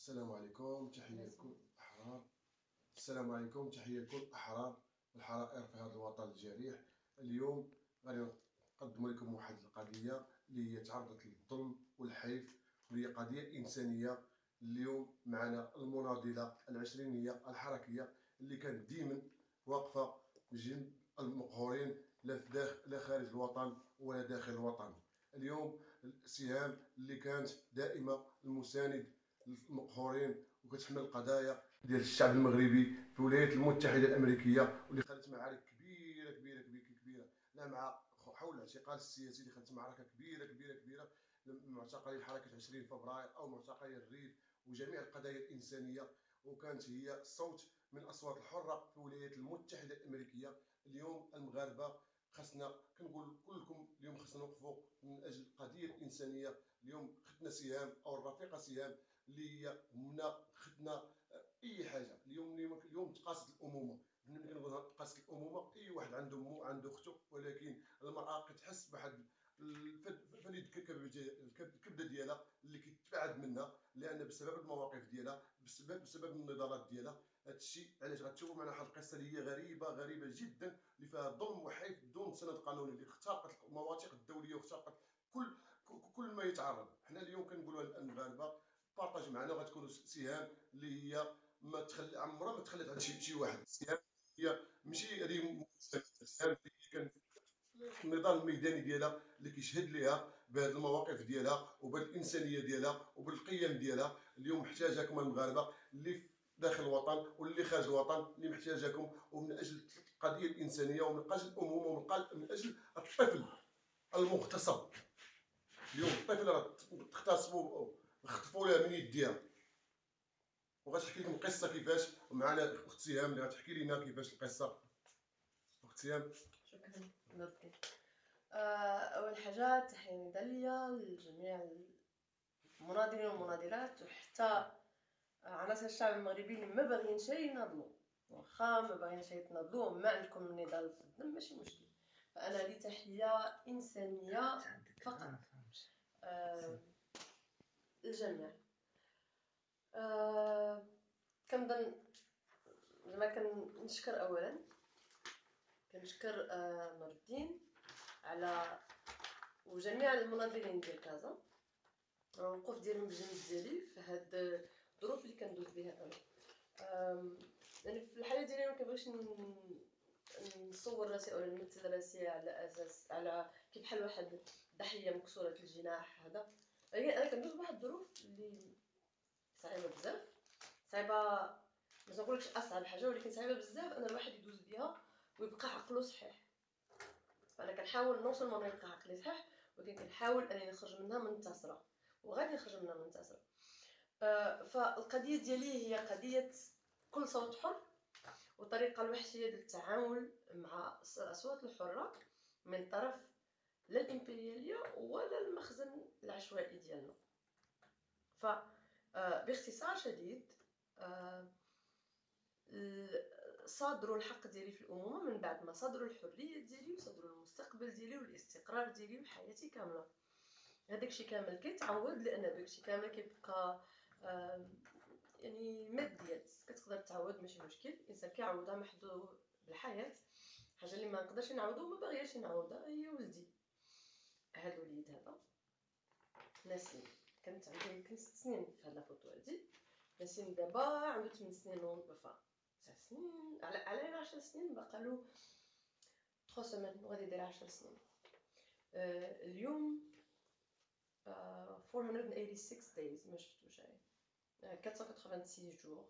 السلام عليكم، تحية لكل الأحرار. السلام عليكم، تحية لكل الأحرار والحرائر في هذا الوطن الجريح. اليوم غادي نقدم لكم واحد القضية اللي هي تعرضت للظلم والحيف، واللي هي قضية إنسانية. اليوم معنا المناضلة العشرينية الحركية اللي كانت ديما واقفة بجنب المقهورين، لا خارج الوطن ولا داخل الوطن. اليوم السهام اللي كانت دائمة المساند المقهورين وكتحمل القضايا ديال الشعب المغربي في الولايات المتحده الامريكيه، واللي خدت معارك كبيره كبيره كبيره كبيره، لا مع حول الاعتقال السياسي اللي خدت معركه كبيره كبيره كبيره، معتقلي حركه 20 فبراير او معتقلي الريف وجميع القضايا الانسانيه، وكانت هي الصوت من الاصوات الحره في الولايات المتحده الامريكيه. اليوم المغاربه خصنا كنقول كلكم اليوم خصنا نوقفوا من اجل القضيه الانسانيه. اليوم خدنا سهام او الرفيقه سهام اللي هي منا خدنا اي حاجه. اليوم تقاست الامومه، ملي كنقول تقاست الامومه اي واحد عنده مو عنده اخته، ولكن المراه كتحس بواحد الفليد الكبده ديالها اللي كتبعد منها، لان بسبب المواقف ديالها، بسبب النضالات ديالها. هذا الشيء علاش غتشوفوا معنا واحد القصه اللي هي غريبه جدا، اللي فيها ظلم وحيف بدون سند قانوني، اللي اخترقت المواثيق الدوليه واخترقت كل كل ما يتعرض. حنا اليوم كنقولوا للمغاربه بارطاج معنا، وغتكونوا سهام اللي هي ما تخلي عمرها ما تخلت على شي واحد. سهام هي ماشي هذه سهام اللي كان النضال الميداني ديالها اللي كيشهد ليها بهذه المواقف ديالها وبالانسانيه ديالها وبالقيم ديالها. اليوم محتاجاكم المغاربه اللي داخل الوطن واللي خارج الوطن، اللي محتاجاكم، ومن اجل القضيه الانسانيه ومن اجل الامومه ومن اجل الطفل المغتصب. اليوم الطفل راه تغتصبوا، خطفوا لها من يديها. وغتحكي لكم القصه كيفاش، ومعنا اخت سهام اللي غتحكي لنا كيفاش القصه. اخت سهام. شكرا نضكي. اول حاجه تحيه نداليه لجميع المناضلين والمناضلات، وحتى عناصر الشعب المغربي اللي ما باغيين شي يناضلوا، واخا ما باغيين شي يتناضلوا ما عندكم النضال في الدم ماشي مشكل. فانا لي تحيه انسانيه فقط للجميع. كنظن زعما كنشكر اولا كنشكر نور الدين على وجميع المناضلين ديال كازا، الوقوف ديالهم بجنب ديالي في هاد الظروف اللي كندوز بها انا. يعني في الحاله ديالي ما كنبغيش نصور راسي او نمثل راسي على اساس على كي بحال واحد ضحيه مكسوره الجناح. هذا انا كندوز بواحد الظروف اللي صعيبه بزاف، صعيبه ما نقولكش اصعب حاجه، ولكن صعيبه بزاف ان الواحد يدوز بها ويبقى عقله صحيح. فانا كنحاول نوصل ما يبقى عقلي صحيح، ولكن كنحاول انني نخرج منها منتصره، وغادي نخرج منها منتصره. فالقضيه ديالي هي قضيه كل صوت حر، وطريقه الوحشيه ديال التعامل مع الاصوات الحره من طرف لا الامبرياليه ولا المخزن العشوائي ديالنا. ف باختصار شديد صادروا الحق ديالي في الامومه من بعد ما صادروا الحريه ديالي وصادروا المستقبل ديالي والاستقرار ديالي وحياتي كامله. هذاك الشيء كامل كيتعوض، لان داك الشيء كامل كيبقى يعني ماديات كتقدر تعوض ماشي مشكل، الانسان كيعوضها محدود بالحياه. حاجه اللي ما نقدرش نعوضها وما باغياش نعوضها هي ولدي. هذا الوليد هذا نسيم كنت 6 سنين في هذا الفوتو هادي. نسيم دابا عنده 8 سنين وفا 9 سنين على 10 سنين، بقالو 3 سيمين وغادي يدير 10 سنين. اليوم 486 days ما شفتوش، 486 جوغ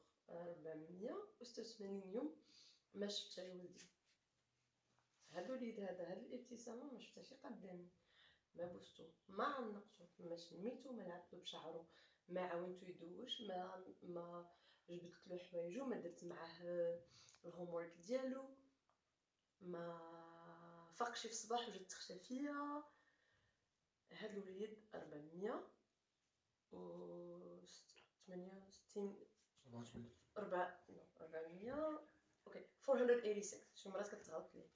486 يوم ما شفتش ولدي. هذا الوليد هذا الابتسامه ما شفتهاش قدامي، ما بوستو ما عنقتو ما شميتو ما لعبتو بشعرو ما عاونتو يدوش ما جبدت له حوايجو ما درت معاه الهوم ورك ديالو ما فاقش في الصباح وجات تخشى فيا. هذا الوليد 468 400 اوكي 486 شي مرات كتغلط لي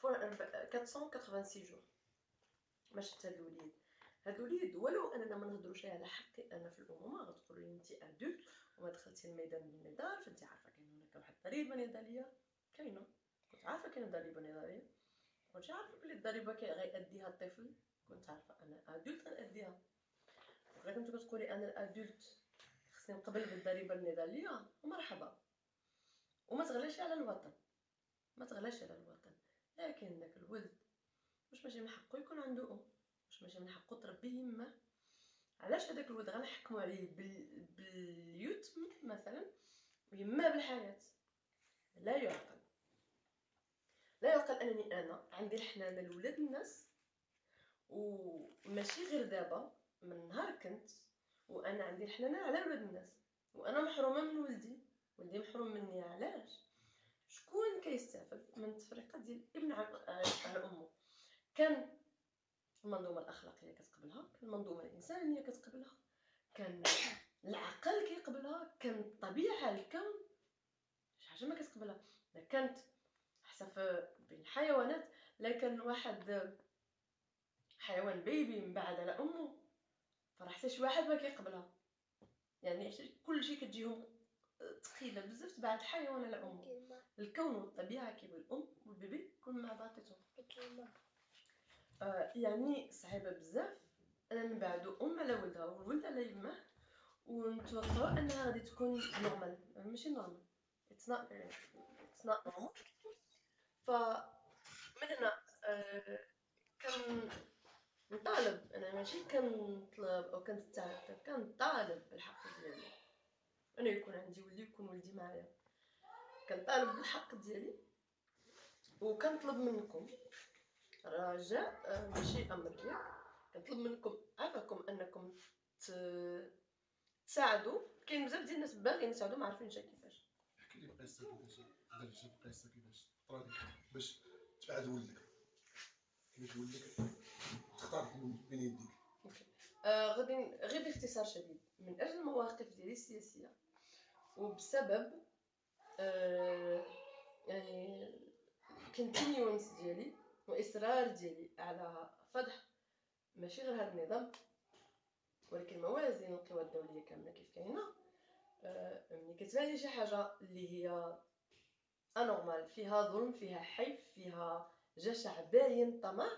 486 جوع ما شفت هذا الوليد. هذا الوليد ولو اننا ما نهضروش على حقي انا في الامومه، غتقولوا لي انت ادولت وما دخلتي الميدان بالنضال فانت عارفه كاين هناك واحد الضريبه نضاليه كاينه. كنت عارفه كاين ضريبه نضاليه، كنت عارفه بلي الضريبه غيأديها الطفل، كنت عارفه انا ادولت غنأديها. ولكن كنت كتقولي انا الادولت خصني نقبل بالضريبه النضاليه ومرحبا، وما تغلاش على الوطن، ما تغلاش على الوطن. لكن داك الولد واش ماشي من حقه يكون عنده واش ماشي من حقه تربيه يماه؟ علاش هذاك الولد غنحكموا عليه باليتم مثلا ويما بالحياه؟ لا يعقل، لا يعقل انني انا عندي الحنانه لولاد الناس، وماشي غير دابا، من نهار كنت وانا عندي الحنانه على ولاد الناس، وانا محرومه من ولدي محروم مني. علاش؟ شكون كيستافد من التفرقه ديال الابن على امه؟ كان المنظومه الاخلاقيه كتقبلها، كان المنظومه الانسانيه كتقبلها، كان العقل كيقبلها، كان الطبيعه الكون شي حاجه ما كتقبلها. كانت حتى بين الحيوانات، لكن واحد حيوان بيبي من بعد على امه فراه حتى شي واحد ما كيقبلها. يعني كلشي كتجيهم ثقيله بزاف تبع الحيوان على امه. الكون والطبيعه كيبغي الام والبيبي يكون مع بعضهم. يعني صعيبه بزاف انا نبعدو ام على ولدها والولد على يماه ونتوقعوا انها غادي تكون نورمال. ماشي نورمال، اتس نوت نورمال. فمن هنا كنطالب، انا ماشي كنطلب او كنستعجل، كنطالب بالحق ديالي انا يكون عندي ولدي ويكون ولدي معايا. كنطالب بالحق ديالي وكنطلب منكم رجاء ماشي امر ديال، كنطلب منكم عفاكم انكم تساعدوا. كاين بزاف ديال الناس باغيين يساعدوا ما عارفينش كيفاش. احكي لي بقصه كيفاش درتي القصه كيفاش طرات باش تبعد ولدك، كيفاش ولدك تختار بين يديك. غادي غير باختصار شديد، من اجل المواقف ديالي السياسيه وبسبب يعني كونتينيونس ديالي واصرار ديالي على فضح ماشي غير هذا النظام ولكن موازين القوى الدوليه كامله كيف كاينه. ملي كتبان لي شي حاجه اللي هي انورمال، فيها ظلم، فيها حيف، فيها جشع باين، طمع،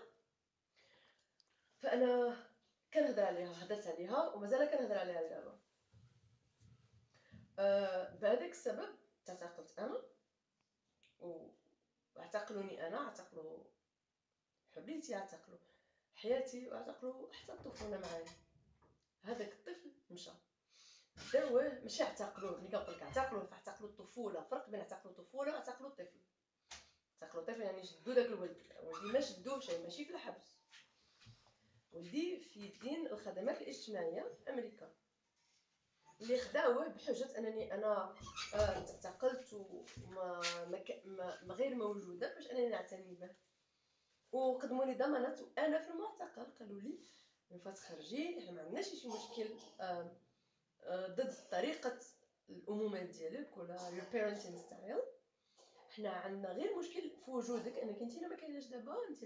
فانا كنهضر عليها، هضرت عليها ومازال كنهضر عليها دابا. بهذاك السبب تعتقلت انا، واعتقلوني انا، اعتقلوا حريتي، اعتقلوا حياتي، واعتقلوا حتى الطفوله معايا. هذاك الطفل مشى داوه، ماشي اعتقلوه. ملي كنقول لك اعتقلوه فاعتقلوا الطفوله، فرق بين اعتقلوا الطفوله واعتقلوا الطفل. اعتقلوا الطفل يعني شدوا داك الولد، ولدي ما شدوه شي، ماشي في الحبس، ولدي في دين الخدمات الاجتماعيه في امريكا، اللي خداوه بحجه انني انا اعتقلت وما ما غير موجوده باش انني نعتني به، وقدموا لي ضمانات وانا في المعتقل. قالوا لي من فات خرجي، احنا ما عندناش شي مشكل ضد طريقه الامومه ديالك ولا your parenting style، حنا عندنا غير مشكل في وجودك، انك انت ما كايناش دابا، انت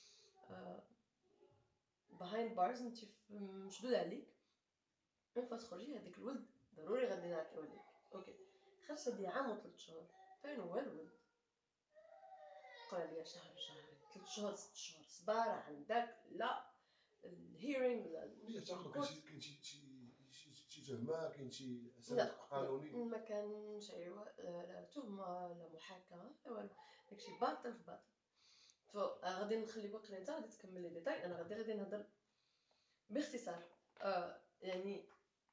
behind bars، انت مشدود عليك، من فات خرجي هذاك الولد ضروري غادي نعطيو ليك. اوكي، خرجت هادي عام و3 شهور. فين هو الولد؟ قال لي شهر، شهرين، 3 شهور، 6 شهور، صبار عندك لا الهيرينغ اللي تعرفوا كاين شي تهمه، كاين شي اساس قانوني؟ ما كانش لا تهمه لا محاكمه لا والو، داكشي باطل في باطل. فغادي نخليك واقيلا انت غادي تكمل لي ديتاي، انا غادي نهضر باختصار. يعني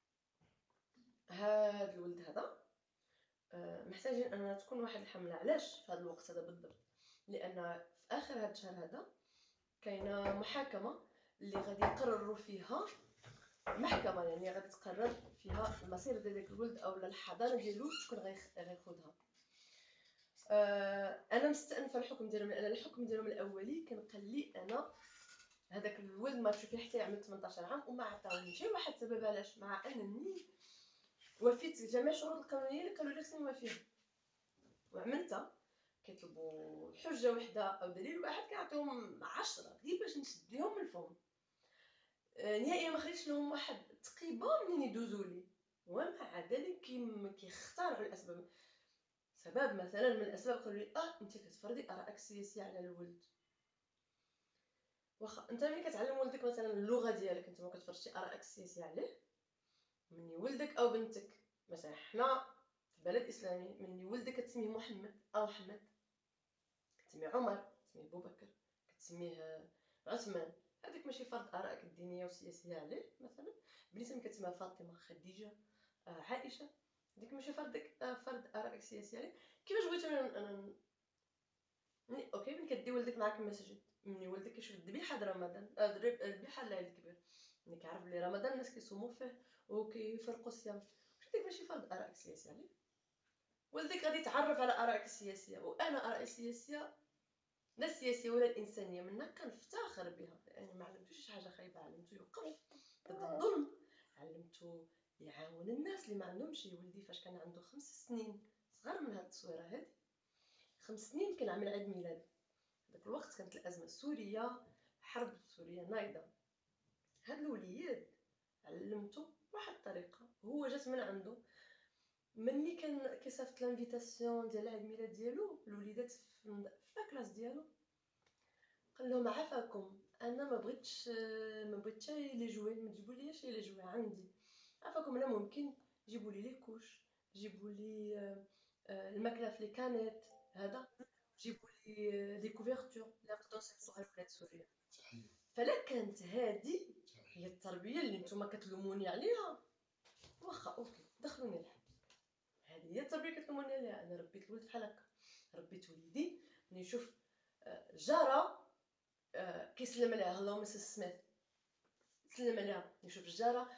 هاد الولد هذا محتاجين اننا تكون واحد الحمله. علاش في هذا الوقت هذا بالضبط؟ لان في اخر هذا الشهر هذا كاينه محاكمه اللي غادي يقرروا فيها، محكمه يعني غادي تقرر فيها المصير ديال داك الولد او الحضانه ديالو شكون غياخذها. انا مستأنفه الحكم ديالهم، لان الحكم ديالهم الاولي كان قال لي انا هذاك الولد ما تشوفيه حتى يعمل 18 عام وما عطاونيش شي واحد سبب علاش، مع انني وفيت جميع الشروط القانونيه اللي قالوا لي خصني نوافيها وعملتها. كيطلبوا حجه وحده او دليل واحد كنعطيهم 10 غير باش نشد لهم من الفم. نهائيا ما خليتش لهم واحد تقيبه منين يدوزوا لي، ومع ذلك كيختاروا الاسباب. سبب مثلا من الاسباب قالوا لي انت كتفرضي ارائك السياسيه على الولد. واخا انت ملي كتعلم ولدك مثلا اللغه ديالك انت ما كتفرضش ارائك السياسيه عليه، مني ولدك او بنتك مثلا حنا في بلد اسلامي مني ولدك كتسميه محمد او احمد، كتسميه عمر، كتسميه بوبكر، كتسميه عثمان، هذاك ماشي فرض ارائك الدينيه والسياسيه عليه. مثلا بنيته ملي كتسميها فاطمه، خديجه، عائشه، هذيك ماشي فرض ارائك السياسيه عليه. كيفاش بغيتو انا اوكي ملي كدي ولدك معاك المسجد، ملي ولدك كيشوف الذبيحه د رمضان، الذبيحه العيد الكبير، ملي كيعرف بلي رمضان الناس كيصوموا فيه وكيفرقوا الصيام، هذاك ماشي فرض ارائك السياسيه عليه. ولدك غادي يتعرف على ارائك السياسيه، وانا ارائي السياسيه لا السياسيه ولا الانسانيه منا كنفتخر بها، يعني ما علمتوش شي حاجه خايبه، علمتو يوقف ضد الظلم، علمتو يعاون الناس اللي ما عندهمش. ولدي فاش كان عنده 5 سنين، صغر من هاد التصويره هادي، 5 سنين كان عامل عيد ميلاد، داك الوقت كانت الازمه السوريه، حرب سوريا نايضه. هاد الوليد علمتو بواحد الطريقه، هو جات من عنده. مني كان كيصيفط لانفيتاسيون ديال العيد ميلاد ديالو الوليدات في لاكلاس ديالو، قال لهم عافاكم انا ما بغيتش لي جوي، ما تجيبوا ليش لي جوي عندي، عافاكم انا ممكن جيبوا لي كوش، جيبوا لي الماكله في لي كانيت، هذا جيبوا لي دي كوفرتور اللي نقدروا نصيفطوها لولاد سوريا. فلا كانت هذه هي التربيه اللي نتوما كتلوموني عليها، واخا اوكي دخلوني الحب، هذه هي التربيه كتلوموني عليها. انا ربيت الولد بحال هكا، ربيت وليدي ملي يشوف جاره كيسلم عليها هلو مسز سميث، سلم عليها، يشوف الجاره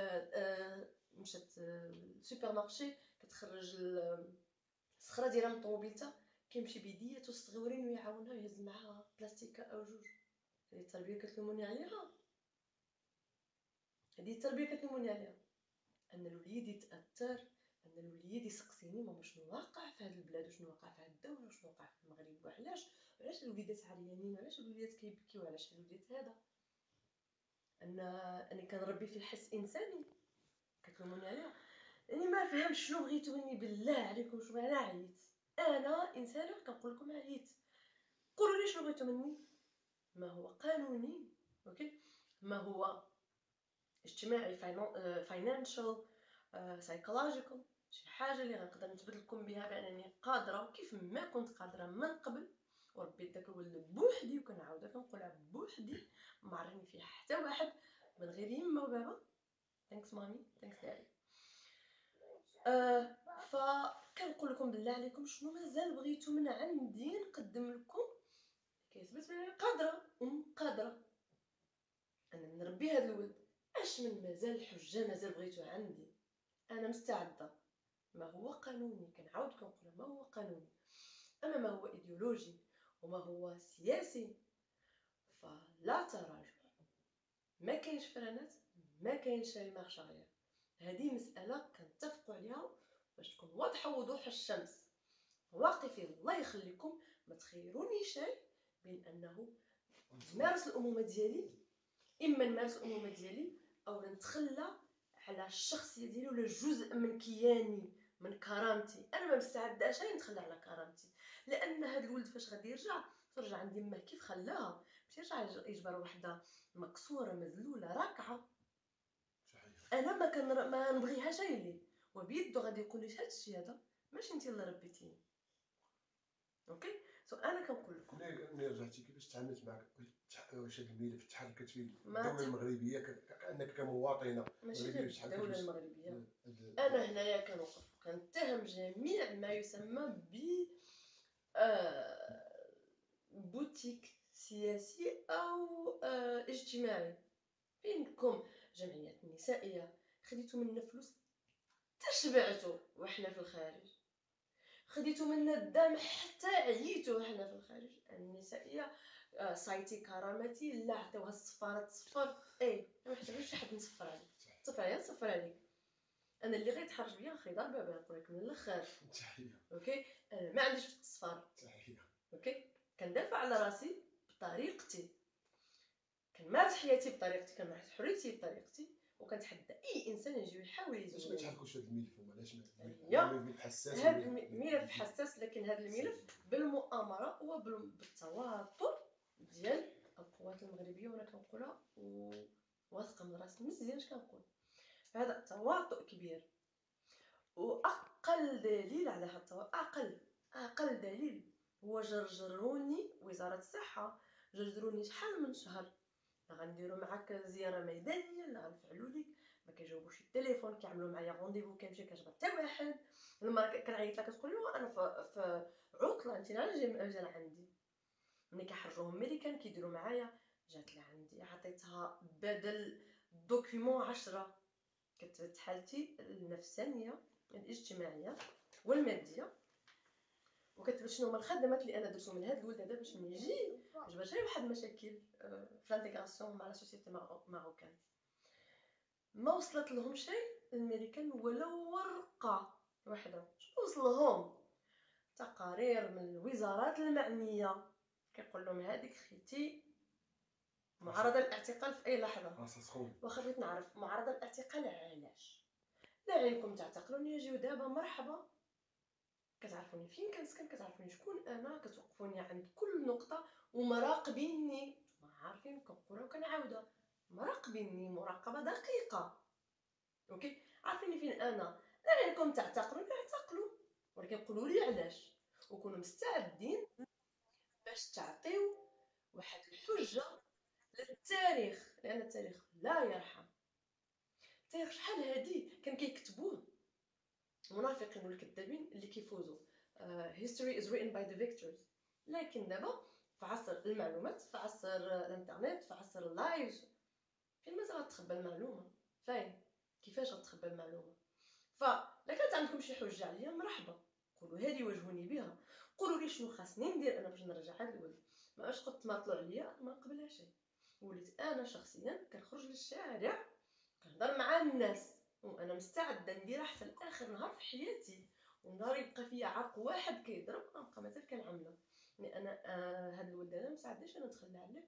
مشات للسوبر مارشي كتخرج الصخره ديالها من طوبيلتها، كيمشي بيدياتو الصغيورين ويعاونها ويهز معاها بلاستيكه او جوج. هذه التربيه كتلوموني عليها، هذه التربيه كتلوموني عليها. ان الوليد يتاثر، ان الوليد يسقسيني ماما شنو واقع في هذه البلاد، وشنو واقع في هذه الدوله، وشنو واقع في المغرب، وعلاش الوليدات عريانين، وعلاش الوليدات كيبكيو، وعلاش الوليدات هذا. اني كنربي في حس انساني كتلوموني عليها، يعني ما فهمتش شنو بغيتو مني بالله عليكم. شنو انا عييت، انا انسانه كنقول لكم عييت، قولوا لي شنو بغيتو مني. ما هو قانوني اوكي، ما هو اجتماعي، فاينانشال، سايكولوجيكال، شي حاجه اللي غنقدر نثبت لكم بها بانني قادره كيف ما كنت قادره من قبل، وربيت داك الولد بوحدي، وكنعاودها كنقولها بوحدي، ما عرفني فيه حتى واحد من غير يما وبابا. ثانكس مامي، ثانكس دادي. فكنقول لكم بالله عليكم شنو مازال بغيتو من عندي نقدم لكم كيثبت بلي قادره قادره انا نربي هذا الولد. اش من مازال حجه مازال بغيتو عندي، انا مستعده. ما هو قانوني كنعاود كنقول ما هو قانوني، اما ما هو ايديولوجي وما هو سياسي فلا تراجع. ما كاينش فرانات، ما كاينش المارش اريير. هذه مساله كنتفقوا عليها باش تكون واضحه وضوح الشمس. واقفين الله يخليكم، ما تخيرونيش بين انه نمارس الامومه ديالي، اما نمارس الامومه ديالي او نتخلى على الشخصيه ديالي ولا جزء من كياني من كرامتي. انا ما مستعداش نتخلى على كرامتي، لان هذا الولد فاش غادي يرجع ترجع عندي ما كيف خلاها، باش يرجع يجبر وحده مكسوره مذلوله راكعه. انا ما نبغيهاش لي، وبيدو غادي يقول لي هذا الشيء هذا ماشي انت اللي ربيتيني. اوكي انا كنقول لكم ملي رجعتي كيفاش تعاملت معك؟ واش هذا الملف تحركت فيه الدوله المغربيه كانك كمواطنه ماشي الدوله المغربيه؟ انا هنايا كنوقف كنتهم جميع ما يسمى ب بوتيك سياسي او اجتماعي. فينكم جمعيات النسائيه خديتوا منا فلوس تشبعتوا وحنا في الخارج، خديتوا منا الدم حتى عييتوا وحنا في الخارج. النسائيه صايتي كرامتي لا عطيوها الصفاره تصفر، ما محتاجش شي حد نصفر عليك، تصفر عليك. انا اللي غيتحرج بيا خي ضربه بها نقول لك من الاخر اوكي. انا ما عنديش التصفار اوكي، كندافع على راسي بطريقتي، كنمارس حياتي بطريقتي، كنمارس حريتي بطريقتي، وكنتحدى اي انسان يجي يحاول علاش ما يزول تحركوش هذا الملف هما علاش هي الملف حساس هذا الملف حساس، لكن هذا الملف بالمؤامره وبالتواتر ديال القوات المغربيه، وانا كنقولها وواثقه من راسي مزيان اش كنقول. هذا تواطؤ كبير، واقل دليل على هذا التواطؤ، اقل دليل هو جرجروني وزاره الصحه، جرجروني شحال من شهر غنديروا معاك زياره ميدانيه، لا غنفعلوا لك، ما كيجاوبوش التليفون، كيعملوا معايا رونديفو كنمشي كنجبر حتى واحد، لما كنعيط لها كتقول له انا في عطله، انت علاش جا لعندي؟ ملي كيحرجوهم ميريكان كيديروا معايا، جات لعندي عطيتها بدل دوكيومون 10 كتبت حالتي النفسانيه الاجتماعيه والماديه، وكتبت شنو هما الخدمات اللي انا درتهم من هذا الولد هذا باش ملي يجي جبت لي واحد المشاكل في لانتيغراسيون مع لا سوسيتي ماروكان. ما وصلت لهم شيء الميريكان ولو ورقه واحده. شنو وصلهم؟ تقارير من الوزارات المعنيه كيقول لهم هذيك خيتي معرضه للاعتقال في اي لحظه. واخا بغيت نعرف معرضه للاعتقال علاش؟ لا عينكم تعتقلوني يجيو دابا مرحبا، كتعرفوني فين كنسكن، كتعرفوني شكون انا، كتوقفوني عند كل نقطه ومراقبيني، ما عارفين كنقولها وكنعاودها، مراقبيني مراقبه دقيقه. اوكي عارفين فين انا، لا عينكم تعتقلوني اعتقلوا، ولكن قولوا لي علاش، وكونوا مستعدين باش تعطيو واحد الحجه للتاريخ، لان التاريخ لا يرحم. التاريخ شحال هادي كان كيكتبوه المنافقين والكذابين اللي كيفوزوا. history is written by the victors. لكن دابا في عصر المعلومات، في عصر الانترنت، في عصر اللايف، فين مازال غتخبى المعلومه؟ فين كيفاش غتخبى المعلومه؟ فلا كانت عندكم شي حجه عليا مرحبا، قولوا هذه واجهوني بها، قولوا لي شنو خاصني ندير انا باش نرجع هذا الولد. ما باش قد تماطلوا عليا ما نقبلها شيء. وليت انا شخصيا كنخرج للشارع كنهضر مع الناس، وانا مستعده نديرها حتى لاخر نهار في حياتي، ونهار يبقى فيا عرق واحد كيضرب غنبقى مازال كنعملها، لان انا هذا الولد انا مستعداش انا نتخلى عليه،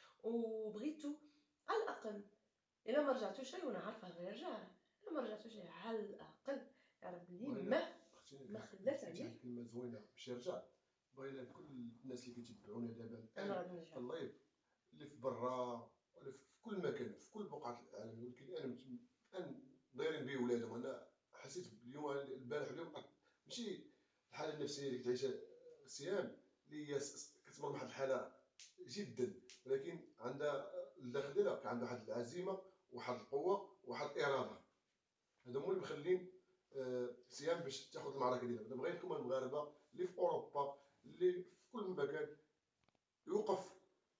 وبغيتو على الاقل الا ما رجعتوش ليه وانا عارفه غيرجع، الا ما رجعتوش ليه على الاقل يعرف بلي ما خلات عليه كلمه زوينه باش يرجع. بغينا كل الناس اللي كيتبعونا دابا انا الان غادي نرجع في اللايف اللي في برا ولا في كل مكان في كل بقعه العالم، ولكن انا دايرين بيه ولادهم. انا حسيت اليوم البارح اليوم ماشي الحاله النفسيه اللي كتعيشها سيام اللي هي كتمر بواحد الحاله جدا، ولكن عندها الداخل ديالها عندها واحد العزيمه وواحد القوه وواحد الاراده. هذا هما اللي مخلين سيام باش تاخذ المعركه ديالها. انا بغيتكم المغاربه اللي في اوروبا اللي في كل مكان يوقف،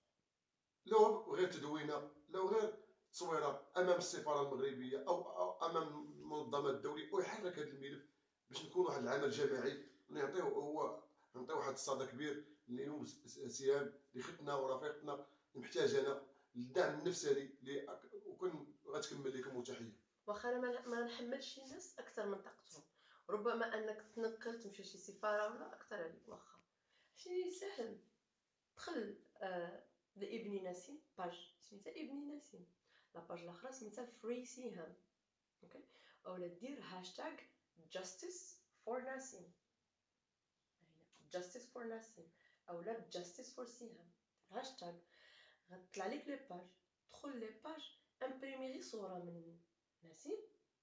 لو غير تدوينه لو غير تصويره امام السفاره المغربيه او امام المنظمات الدوليه، ويحرك هذا الملف باش نكون واحد العمل جماعي، نعطيو واحد الصدى كبير لليوم سيام اللي ختنا ورفيقتنا محتاجانا الدعم النفسي اللي وكن غتكمل لكم. وتحيه. واخا انا ما نحملش الناس اكثر من طاقتهم، ربما انك تنقل تمشي شي سفاره ولا اكثر عليك، واخا شي سهل دخل لابني نسيم باج سميتها ابني نسيم، لاباج الاخرى سميتها فري سيهام، اوكي، اولا دير هاشتاغ justice for نسيم، justice for نسيم اولا justice for سيهام، هاشتاغ غتطلع لك لي باج، دخل لي باج امبريمي غير صوره من نسيم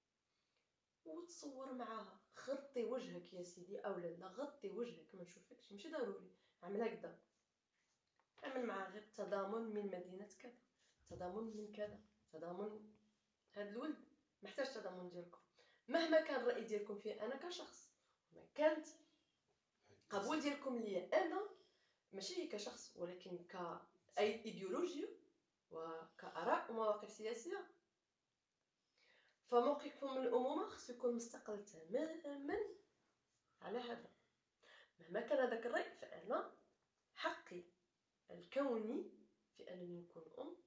وتصور معاها، غطي وجهك يا سيدي، اولا لا غطي وجهك ما نشوفكش، ماشي ضروري اعمل هكذا، اعمل معاه غير تضامن من مدينه كذا، تضامن من كذا، تضامن هذا الولد محتاج تضامن ديالكم، مهما كان الراي ديالكم فيه انا كشخص، ما كانت قبول ديالكم ليا انا ماشي كشخص ولكن كاي ايديولوجيا وكاراء ومواقف سياسيه، فموقفكم من الامومه خصو يكون مستقل تماما على هذا. مهما كان هذاك الراي فانا حقي الكوني في انني نكون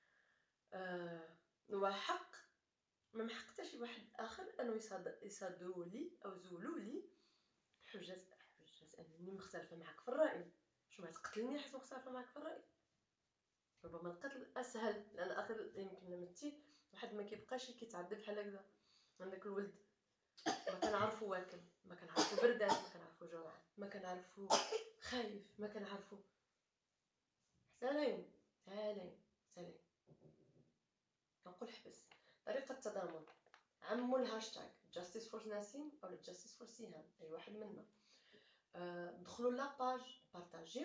وحق ما محق شي واحد اخر انه يصادروا لي او يزولوا لي حجه انني مختلفه معك في الراي. شو ما تقتلني حيت مختلفه معك في الراي؟ ربما القتل اسهل، لان اخر يمكن لمتي واحد ما كيبقاش كيتعذب بحال هكذا. عندك الولد ما كنعرفو واكل، ما كنعرفو بردان، ما كنعرفو جوعان، ما كنعرفو خايف، ما كنعرفو سالين سالين سالين. كنقول حبس طريقة التضامن، عمو الهاشتاغ justice for نسيم او justice for سهام، اي واحد منا. دخلوا لاباج، بارطاجيو،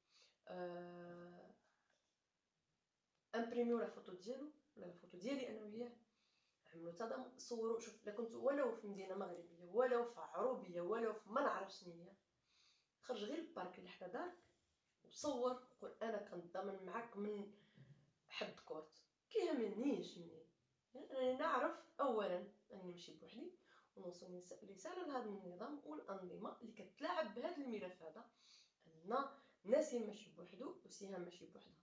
امبريميو لا فوتو ديالو ولا لا فوتو ديالي انا وياه، عملوا تضامن، صوروا. شوف الا كنت ولو في مدينه مغربيه، ولو في عروبيه، ولو في ما نعرف شنو، خرج غير البارك اللي حدا دارك وصور، قول انا كنتضامن معاك من حد كورت، كيهمنيش منين. يعني انا نعرف اولا اني نمشي بوحدي ونوصل رساله لهذا النظام والانظمه اللي كتلاعب بهذا الملف هذا، ان نسيم ماشي بوحدو وسهام ماشي بوحدها.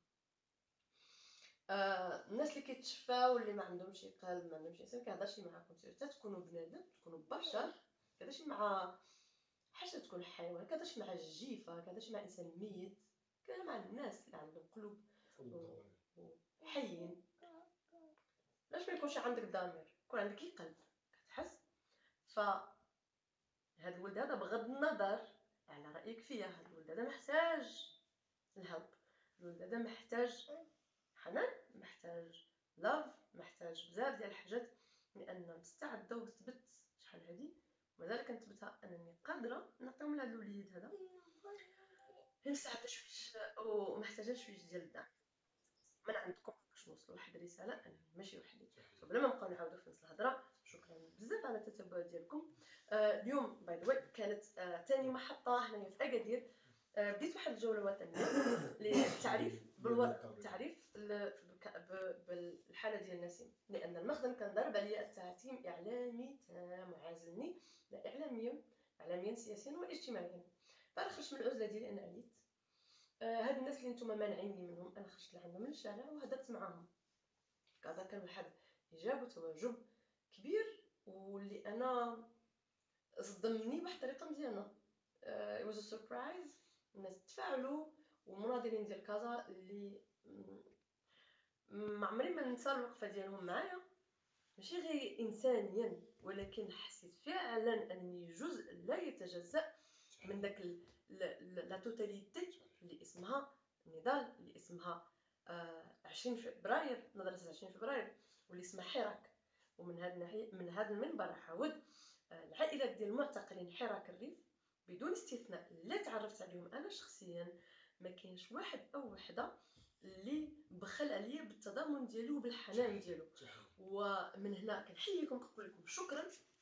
الناس اللي كيتشفاو واللي ما عندهمش قلب، ما عندهمش انسان، كيهضرش معاكم حتى تكونوا بنادم، تكونوا بشر، كيهضرش مع حاجه تكون حيوان، كيهضرش مع الجيفه، كيهضرش مع انسان ميت، كيهضر مع الناس اللي عندهم قلوب وحيين. علاش ما يكونش عندك ضمير، يكون عندك قلب كتحس. ف هذا الولد هذا بغض النظر على رايك فيا، هذا الولد هذا محتاج الهلب، الولد هذا محتاج حنان، محتاج لاف، محتاج بزاف ديال الحاجات، لان مستعده وثبت شحال هادي ومازال كنثبتها انني قادره نعطيهم لهذا الوليد هذا. هي مستعده شويش ومحتاجه شويش ديال الدعم من عندكم باش نوصلوا لواحد الرساله انني ماشي وحدي. بلا ما نبقاو نعاودوا في نفس الهضره، شكرا بزاف على التتبع ديالكم. اليوم باي ذا كانت ثاني محطه هنايا في اكادير. بديت واحد الجوله وطنيه للتعريف التعريف بالحاله ديال نسيم، لان المخزن كان ضرب عليا التعتيم اعلامي تام وعازلني، لا اعلاميا سياسيا واجتماعيا. فانا خرجت من العزله ديالي، انا عليت هاد الناس اللي نتوما مانعيني منهم، انا خرجت لعندهم من الشارع وهدرت معاهم. كذا كان واحد ايجاب وتواجب كبير، واللي انا صدمني بواحد الطريقه مزيانه. it was a surprise. الناس تفاعلوا، والمناضلين ديال كازا اللي ما عمري ما ننسى الوقفه ديالهم معايا، ماشي غير انسانيا، ولكن حسيت فعلا انني جزء لا يتجزا من داك لا توتاليتي اللي اسمها النضال، اللي اسمها 20 فبراير، مدرسه 20 فبراير، واللي اسمها حراك. ومن هذا الناحيه، من هذا المنبر، حاول العائلات ديال المعتقلين حراك الريف بدون استثناء اللي تعرفت عليهم انا شخصيا، ما كاينش واحد او وحده اللي بخل عليا بالتضامن ديالو وبالحنان ديالو. ومن هنا كنحييكم، كنقول لكم شكرا.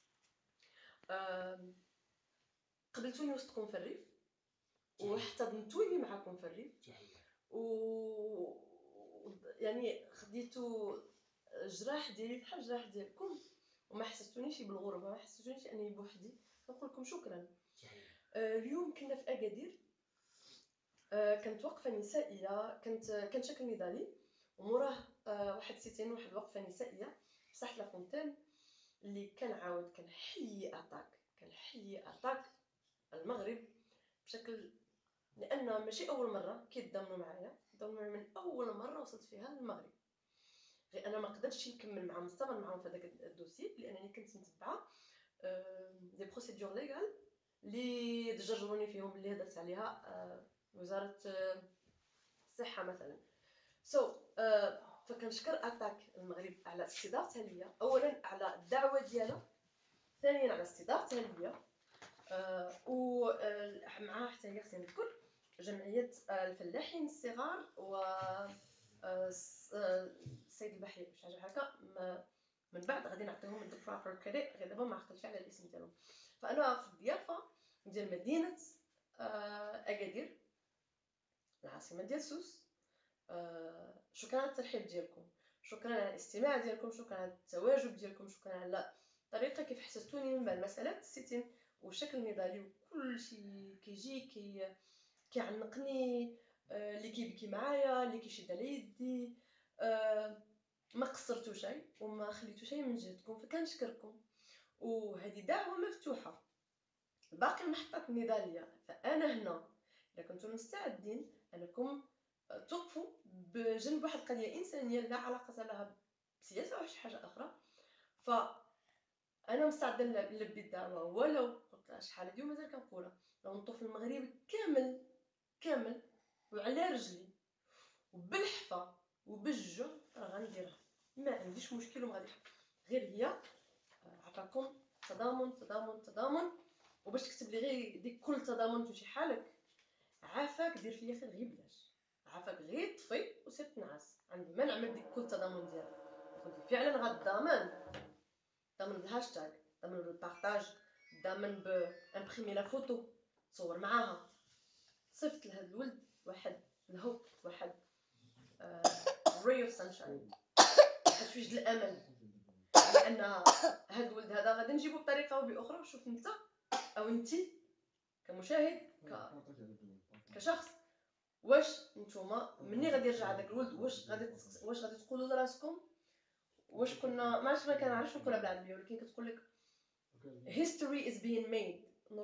قبلتوني وسطكم في الريف واحتضنتوني معكم في الريف، و يعني خديتو جراح ديالي بحال جراح ديالكم، وما حسستونيش بالغربه، ما حسستونيش انني بوحدي. كنقول لكم شكرا. اليوم كنا في اكادير، كانت وقفه نسائيه، كان شكل نضالي، وموراه واحد سيتين، واحد وقفه نسائيه في ساحه لافونتين، اللي كنعاود كنحيي اتاك المغرب بشكل، لان ماشي اول مره كيتضامنوا معايا من اول مره وصلت فيها للمغرب. غير انا ما قدرتش نكمل معاهم، نستمر معاهم في هذاك الدوسي، لانني كنت متبعه دي بروسيدور ليغال اللي دجاجروني فيهم، اللي هضرت عليها وزاره الصحه مثلا. فكنشكر اتاك المغرب على استضافتها ليا، اولا على الدعوه ديالها، ثانيا على استضافتها ليا، ومعها حتى هي خصني نذكر جمعيه الفلاحين الصغار و السيد البحير، شي حاجه هكا. من بعد غادي نعطيهم البروبر كريديت، غير دابا ما عقلتش على الاسم ديالهم. فانا في الضيافه ديال مدينه اكادير، العاصمه ديال سوس. شكرا على الترحيب ديالكم، شكرا على الاستماع ديالكم، شكرا على التواجد ديالكم، شكرا على الطريقه كيف حسستوني من بعد مساله السيتين والشكل النضالي وكل شيء كيجي كيعنقني، اللي كيبكي معايا، اللي كيشد على يدي. ما قصرتوا شيء وما خليتوا شيء من جهدكم، فكنشكركم. وهذه دعوه مفتوحه باقي المحطات النضاليه، فانا هنا اذا كنتم مستعدين انكم توقفوا بجنب واحد القضيه انسانيه لا علاقه لها سياسه ولا شي حاجه اخرى. فانا مستعده نلبي الدعوه، ولو قلت شحال اليوم مازال كنقولها، لو نطوف المغرب كامل وعلى رجلي وبالحفا وبالجر راه غنديرها، ما عنديش مشكل وغادي. غير هي عطاكم تضامن وباش تكتب لي غير ديك كل تضامن تمشي حالك، عافاك دير فيا خير غير بلاش، عافاك غير طفي وسير تنعس. عندي ما نعمل ديك كل تضامن ديالك. كنت فعلا غضامن بالهاشتاغ، ضامن بالبارطاج، ضامن بامبريمي لا فوتو تصور معاها، صيفط لهاد الولد واحد الهوب، واحد ري اوف سانشاين، واحد شويه د الامل، لان هاد الولد هذا غادي نجيبو بطريقه او باخرى. شوف انت او انتي كمشاهد كشخص، واش نتوما مني غادي يرجع هذاك الولد واش غادي تقولوا لراسكم واش كنا ما عرفتش، ما كنعرفش نقولها بالعربيه، ولكن كتقول لك history is being made.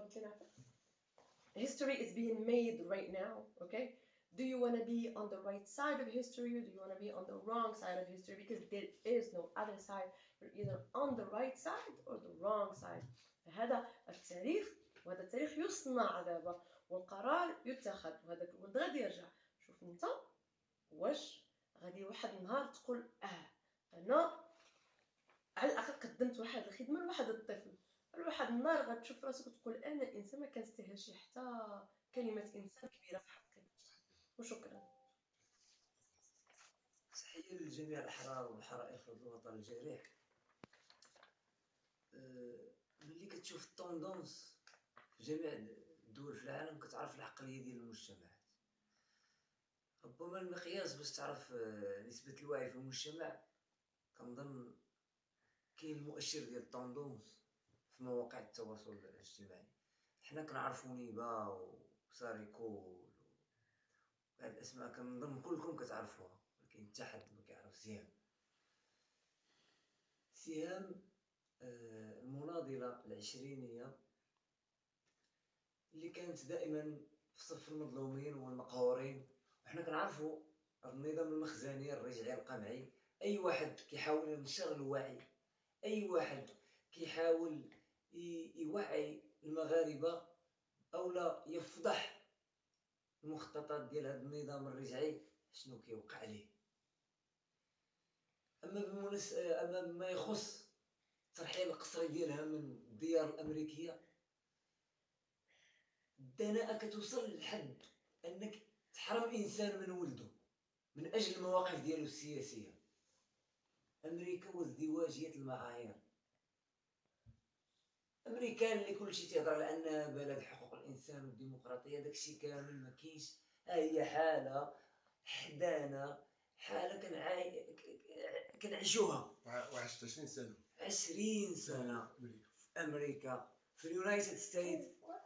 History is being made right now, okay? Do you want to be on the right side of history, or do you want to be on the wrong side of history? Because there is no other side. You're either on the right side or the wrong side. هذا التاريخ، وهذا التاريخ يصنع دابا والقرار يتخذ، وهذاك الولد غادي يرجع. شوف انت واش غادي واحد النهار تقول انا على الاقل قدمت واحد الخدمه لواحد الطفل، لواحد النهار غتشوف راسك وتقول انا انسان ما كنستاهلش حتى كلمه انسان كبيره في حقي. وشكرا. تحية لجميع الأحرار والحرائر في الوطن الجريح. ملي كتشوف الطوندونس في جميع الدول في العالم كتعرف العقلية ديال المجتمعات. ربما المقياس باش تعرف نسبة الوعي في المجتمع، كنظن كاين المؤشر ديال الطوندونس في مواقع التواصل الاجتماعي. حنا كنعرفو نيبا وساريكو هاد الاسماء، كنظن كلكم كتعرفوها، ولكن حتى حد ما كيعرف سهام المناضله العشرينيه اللي كانت دائما في صف المظلومين والمقهورين. وحنا كنعرفوا النظام المخزني الرجعي القمعي، اي واحد كيحاول ينشر الوعي، اي واحد كيحاول يوعي المغاربه او لا يفضح المخططات ديال هذا النظام الرجعي شنو كيوقع ليه. اما بما يخص الترحيل القسري ديالها من الديار الامريكيه، الدناءة كتوصل لحد انك تحرم انسان من ولده من اجل المواقف ديالو السياسيه. امريكا وازدواجيه المعايير، امريكا اللي كلشي تيهضر على انها بلد حقوق الانسان والديمقراطيه، داكشي كامل ما كاينش. هي حاله حدانا، حاله كنعيشوها. وعشت 20 سنه 20 سنه في امريكا، في اليونايتد ستيتس،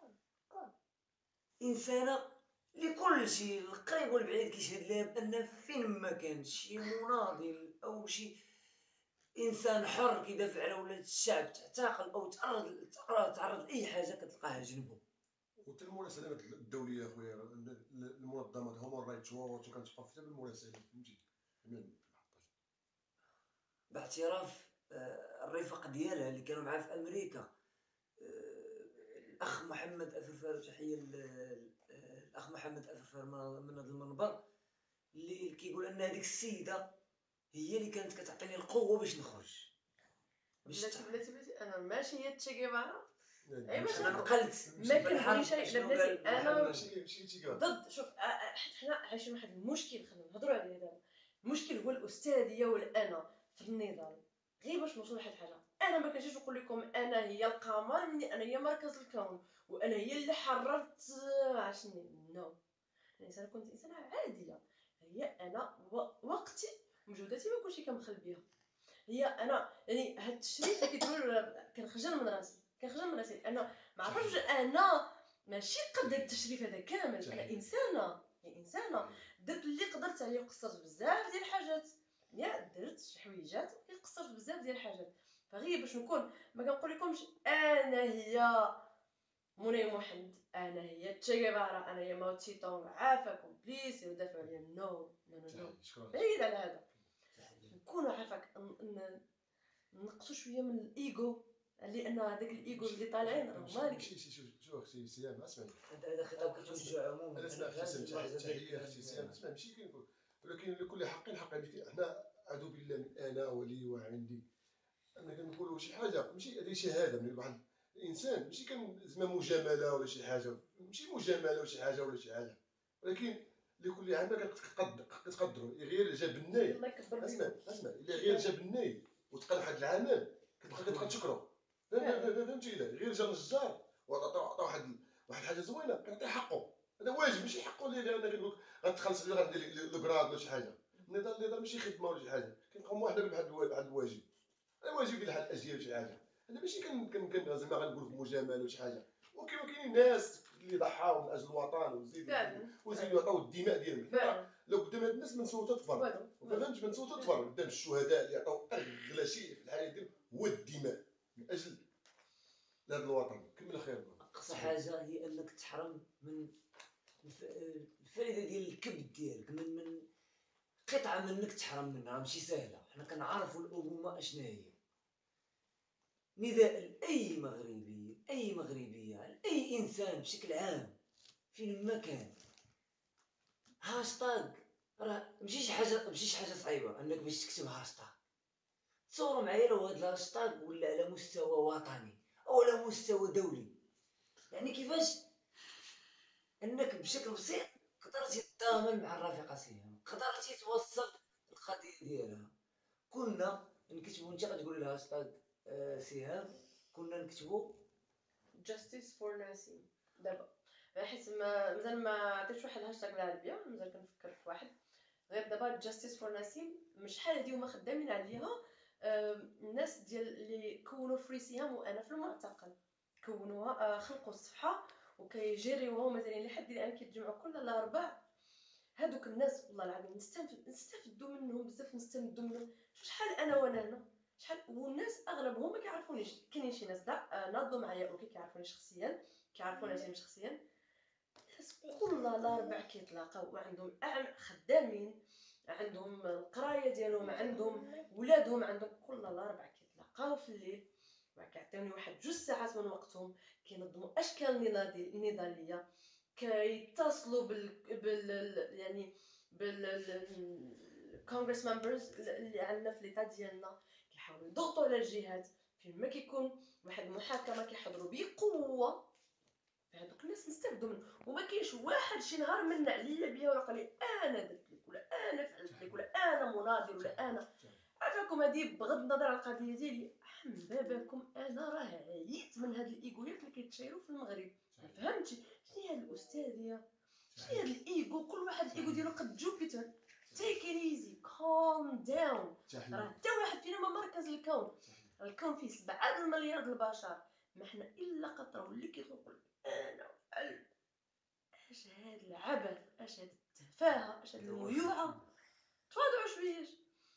انسانه لكلشي القريب والبعيد كيشهد لها بان فين ما كان شي مناضل او شي انسان حر كيدافع على ولاد الشعب تعتقل او تعرض لاي حاجه كتلقاها جنبه. وحتى المناسبات الدوليه اخويا، المنظمات هومون رايتس ووتش كنتبقى حتى بالمراسلات، فهمتي، باعتراف الرفاق ديالها اللي كانوا معاه في امريكا، الاخ محمد اففار، تحيه الاخ محمد اففار من هذا المنبر، اللي كيقول ان هذيك السيده هي اللي كانت كتعطيني القوه باش نخرج. بلاتي انا ماشي هي تشيغيفارا. اي باش انا نقلت ما كنبغيش بلاتي انا ماشي ضد. شوف حنا عايشين واحد المشكل، خلينا نهضروا عليه دابا. المشكل هو الاستاذيه والانا في النضال. غير باش نوصلوا لواحد الحاجه، انا ما كنجيش نقول لكم انا هي القمر، مني انا هي مركز الكون وانا هي اللي حررت عشني. نو، الانسان كنت انسانه عاديه. هي انا وقتي ومجهوداتي ما كلشي كنبخل بها. هي انا يعني هاد التشريف اللي كيديروا كنخجل من راسي. انا ما عرفتش، انا ماشي قد التشريف هذا كامل. انا انسانه درت اللي قدرت عليه، وقصرت بزاف ديال الحاجات. درت شي حويجات وقصرت بزاف ديال الحاجات. فغير باش نكون ما كنقول لكمش انا هي منى محمد، انا هي تشيغيفارا، انا هي ماو تسي تونغ، عافاكم بليز ودافعوا عليا. نو بعيد على هذا. نكونوا عافاك نقصوا شويه من الايجو، لان هذاك الايجو اللي طالعين راه مالك. شوف اختي سيام اسمعي، هذا خطاب كتوجه عموما. انا اسمع اختي سيام، تحيه اختي سيام، اسمع ماشي كنقول، ولكن لكل حق حق. حنا اعوذ بالله من انا ولي وعندي، انا كنقولوا شي حاجه ماشي هذه شهاده من واحد الانسان، ماشي كان زعما مجامله ولا شي حاجه، ماشي مجامله ولا شي حاجه ولا شي حاجه، ولكن لكل عام كتقدروا غير جاب الناي. الله يكبر اسمع بكم. اسمع، الا غير جاب الناي وتقاد واحد العمل كتبقى تشكرو، فهمتي؟ الا غير جا نجار وعطا واحد الحاجه زوينه كنعطيه حقه، هذا واجب ماشي حقه اللي انا كنقول غتخلص لي غندير لو كراد ولا شي حاجه. النضال ماشي خدمه ولا شي حاجه، كنقوموا حنا بواحد الواجب، هذا واجب ديال هاد الاجيال شي حاجه. هذا ماشي زعما غنقول في مجامله ولا شي حاجه، وكاينين ناس اللي ضحاو من اجل الوطن وزيدوا عطاو الدماء ديالهم. لو قدام هاد الناس بنصوتوا تفر، فهمت؟ بنصوتوا تفر قدام الشهداء اللي عطاو اغلى شيء في الحياه ديالهم هو الدماء من اجل هذا الوطن. كمل خير. اقصى حاجه هي انك تحرم من الفائده ديال الكبد ديالك، من قطعه منك تحرم منها، ماشي سهله. حنا كنعرفوا الامومه اشنا هي. نداء لاي مغربي، اي مغربيه، لاي انسان بشكل عام فين ما كان، هاشتاغ راه ماشي حاجه صعيبه انك باش تكتب هاشتاغ. تصوروا معايا لو هذا الهاشتاغ ولا على مستوى وطني او على مستوى دولي، يعني كيفاش انك بشكل بسيط قدرتي تتعامل مع الرفيقه سيام، قدرتي توصل القضيه ديالها. كنا نكتبوا، انت غتقول لها هاشتاغ سهام، كنا نكتبوا justice for نسيم. دابا حيت مازال ما عطيتش واحد الهاشتاغ العربيه، مازال كنفكر في واحد غير دابا justice for نسيم. شحال هادي هما خدامين عليها. الناس ديال اللي كونوا فري سهام وانا في المعتقل كونوها، خلقوا الصفحه وكيجريوها ومازالين لحد الان كيتجمعوا كل الاربع. هادوك الناس والله العظيم نستافدوا منهم بزاف، نستمدوا منهم. شحال انا وانا هنا، شحال والناس اغلبهم ما كيعرفونيش. كاينين شي ناس ناضوا معايا اوكي كيعرفوني شخصيا، كيعرفوني نسيم شخصيا. الناس كل الاربع كيتلاقاو وعندهم خدامين، عندهم القرايه ديالهم، عندهم ولادهم، عندهم كل الاربع كيتلاقاو في الليل وكيعطيوني واحد 2 ساعات من وقتهم، كينظموا اشكال نضاليه، كيتصلوا يعني كونغرس ممبرز اللي عندنا في ليطا ديالنا، كيحاولوا يضغطوا على الجهات فين ما كيكون واحد المحاكمه كيحضروا بقوه. هذوك الناس نستافدوا منهم، وما كاينش واحد شي نهار من عليا بيا ولا قال لي انا درت لك ولا انا فعلت لك ولا انا مناضل ولا انا عافاكم. هذه بغض النظر على القضيه ديالي، حبابكم انا راه عييت من هاد الايغويات اللي كيتشيروا في المغرب. ما فهمتش شنو هي الاستاذيه، شنو هي الايغو. كل واحد الايغو ديالو قد جوبيتر. take it easy calm down. راه حتى واحد فينا ما مركز الكون. الكون فيه 7 مليار البشر، ما حنا الا قطره اللي كيخلقوا انا وفعل. اش هاد العبث، اش هاد التفاهه، اش هاد الميوعه. تواضعوا شويه.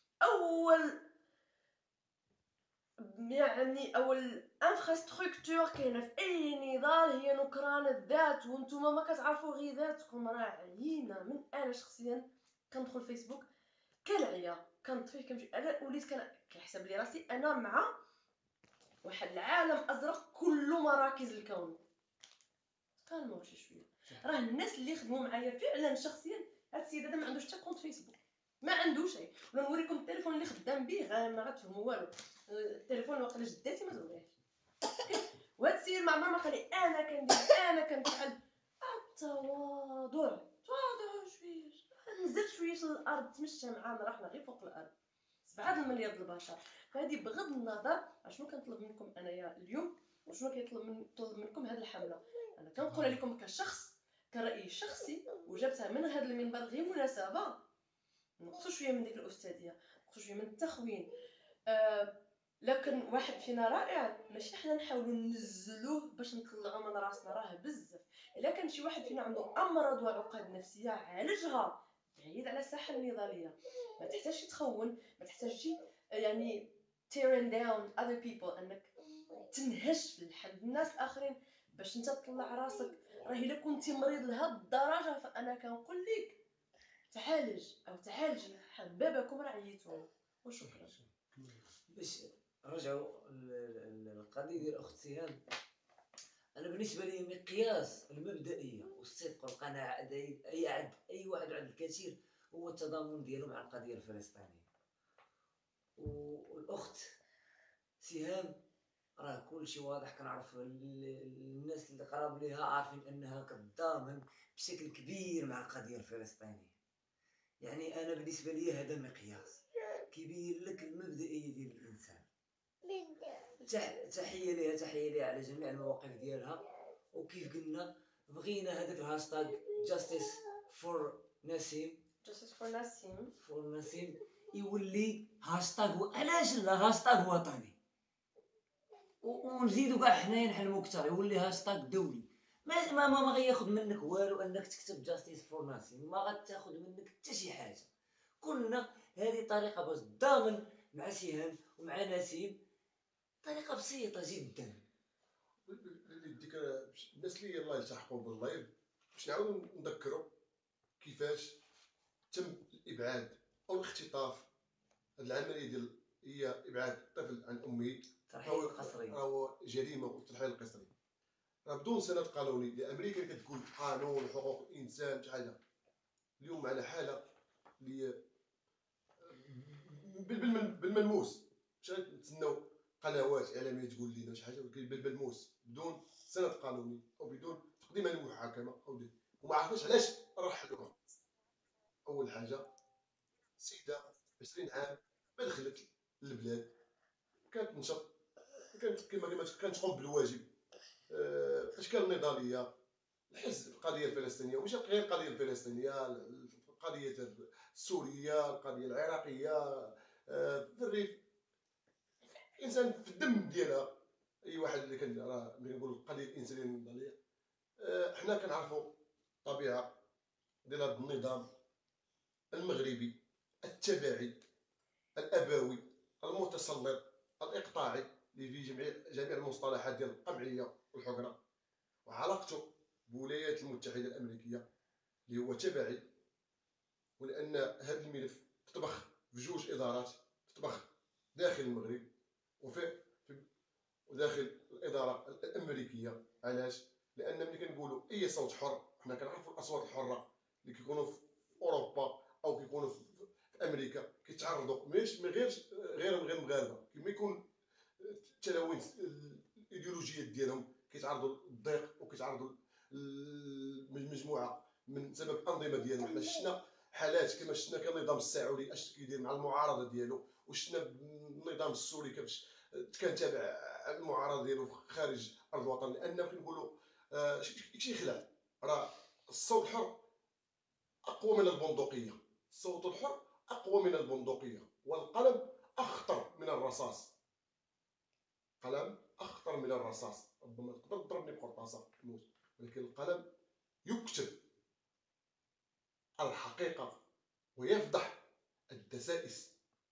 اول انفراستركتور كاينه في اي نضال هي نكران الذات، وانتم ما كتعرفوا غير ذاتكم. راه عيينا من انا شخصيا كندخل فيسبوك كنعيا كنطفيه كنمشي. انا وليت كنحسب لي راسي انا مع واحد العالم ازرق كله مراكز الكون. كالموا شويه. راه الناس اللي خدموا معايا فعلا شخصيا، هاد السيد هذا ما عندوش حتى كونت فيسبوك، ما عندوش شيء. ولا نوريكم التليفون اللي خدام به ما غتفهموا والو. التليفون واقيلا جداتي ما زوريهش. وهاد السيد ما عمر ما قال لي انا كندير انا كنفعل. التواضع، تواضعوا شويه، نزل شويه للارض تمشى معانا، راه حنا غير فوق الارض 7 مليار البشر. فهذه بغض النظر شنو كنطلب منكم انايا اليوم وشنو كيطلب منكم هذه الحمله. انا كنقول لكم كشخص كرأي الشخصي، وجبتها من هذا المنبر غير مناسبه. نقصوا شويه من ديك الاستاذيه، نقصوا شويه من التخوين. لكن واحد فينا رائع، ماشي حنا نحاولوا ننزلوه باش نطلعوا من راسنا، راه بزاف. الا كان شي واحد فينا عنده امراض وعقد نفسيه عالجها بعيد على الساحه النضاليه. ما تحتاجش تخون، ما تحتاجش يعني tearing down other people، انك تنهش في الحد الناس الاخرين باش انت تطلع راسك. راه الا كنتي مريض لهاد الدرجه فانا كنقول لك تعالج او تعالجي، حبابكم راه عييتوا. وشكرا. باش نرجعوا للقضيه ديال اخت سهام، انا بالنسبه لي مقياس المبدئيه والصدق والقناعه لدى اي واحد عند الكثير هو التضامن ديالو مع القضيه الفلسطينيه. والاخت سهام راه كلشي واضح، كنعرف الناس اللي قراب ليها عارفين انها كتضامن بشكل كبير مع القضيه الفلسطينيه. يعني انا بالنسبه لي هذا مقياس كيبين لك المبدئيه ديال الانسان. تحيه ليها على جميع المواقف ديالها. وكيف قلنا بغينا هذاك الهاشتاغ جاستيس فور نسيم يولي هاشتاغ، علاش لا هاشتاغ وطني، ونزيدو كاع حنايا نحلمو كثر يولي هاشتاغ دولي. ما غياخد منك والو انك تكتب جاستيس فور نسيم، ما غتاخد منك حتى شي حاجه. كنا هذه طريقه باش تضامن مع سهام ومع نسيم، طريقه بسيطه جدا. ديك الناس اللي الله يلتحقوا باللايف باش نعاودو نذكروا كيفاش تم الابعاد او الاختطاف. هاد العمليه ديال هي ابعاد الطفل عن امه، ترحيل القسري، راهو جريمه، والترحيل القسري راه بدون سند قانوني. لامريكا اللي كتقول قانون حقوق الانسان شي حاجه. اليوم معنا حاله اللي بالملموس، مش نتسناو قنوات اعلاميه تقول لنا شي حاجه، ولكن بالملموس بدون سند قانوني او بدون تقديم للمحاكمه او دي. وما عرفناش علاش رحلوها. اول حاجه سيده 20 عام ما دخلت للبلاد، كانت تنشط، كانت كما تقوم بالواجب في اشكال نضاليه نحس القضيه الفلسطينيه، وماشي غير القضيه الفلسطينيه، القضيه السوريه، القضيه العراقيه، في الريف انسان في الدم ديالها. اي واحد اللي كان راه كنقولوا القضيه الانسانيه النضاليه. حنا كنعرفوا الطبيعه ديال هذا النظام المغربي التبعي الابوي المتسلط الاقطاعي اللي فيه جميع المصطلحات ديال القمعيه والحقره، وعلاقته بالولايات المتحده الامريكيه اللي هو تبعي. ولان هذا الملف تطبخ في جوج ادارات، تطبخ داخل المغرب وداخل الاداره الامريكيه. علاش؟ لان ملي كنقولوا اي صوت حر، حنا كنعرفوا الاصوات الحره اللي كيكونوا في اوروبا او كيكونوا في امريكا كيتعرضوا ماشي من غير مغاربه، كما يكون التلوين الايديولوجيات ديالهم كيتعرضوا للضيق وكيتعرضوا لمجموعه من سبب الانظمه ديالهم. حنا شفنا حالات كما شفنا كالنظام السعودي اش كيدير مع المعارضه ديالو، وشفنا النظام السوري كيفاش كان تابع المعارضه ديالو خارج ارض الوطن. لان كنقولوا شي خلاف، راه الصوت الحر اقوى من البندقيه، الصوت الحر اقوى من البندقيه، والقلم اخطر من الرصاص. قلم اخطر من الرصاص، ربما تقدر تضربني بقرطاسه موت، ولكن القلم يكتب الحقيقه ويفضح الدسائس.